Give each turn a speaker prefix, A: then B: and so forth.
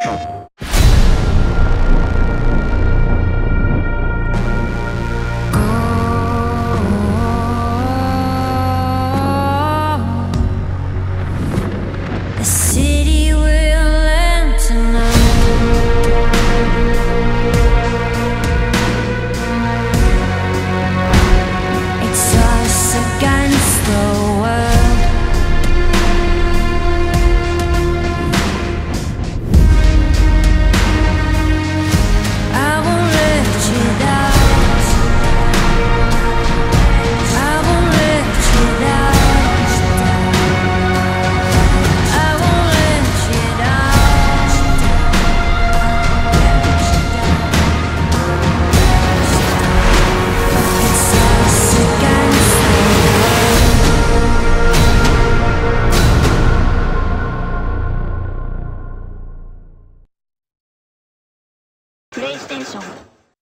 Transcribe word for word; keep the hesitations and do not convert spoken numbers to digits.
A: The city will end tonight. It's us against the world. I won't let you down. I won't let you down. PlayStation